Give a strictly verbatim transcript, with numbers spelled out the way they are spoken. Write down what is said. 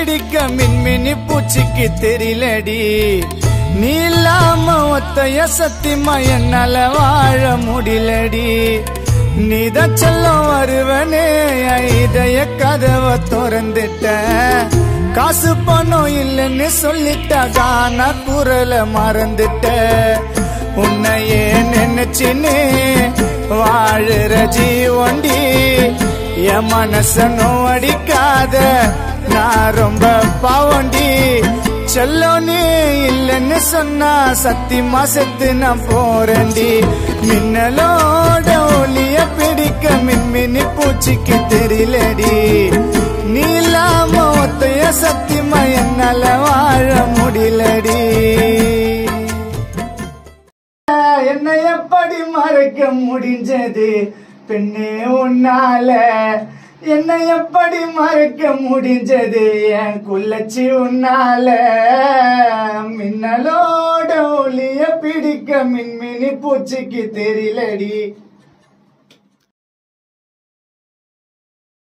பிடிக்க மின்மினி பூச்சிக்கு தெரியலடி. நீ இல்லாம ஒத்தைய சத்தியமா என்னால வாழ முடியலடி. நீதான் செல்லம் வருவனே இதய கதவை திறந்துட்ட. காசு பணம் இல்லைன்னு சொல்லிட்ட கான குரல மறந்துட்ட. உன்னையே நினைச்சின்னு வாழுற ஜீவண்டி என் மனச நோடிக்காத நான் ரொம்ப பாவண்டி. செல்லோனே இல்லைன்னு சொன்னா சத்தியமா செத்து நான் போறேன்டி. மின்னலோட ஒளிய பிடிக்க மின்மினி பூச்சிக்கு தெரியலடி. நீ இல்லாம ஒத்தைய சத்தியமா என்னால வாழ முடியலடி. என்னை எப்படி மறைக்க முடிஞ்சது பெண்ணே உன்னால? என்னை எப்படி மறைக்க முடிஞ்சது என் குள்ளச்சி உன்னால? மின்னலோட ஒளிய பிடிக்க மின்மினி பூச்சிக்கு தெரியலடி.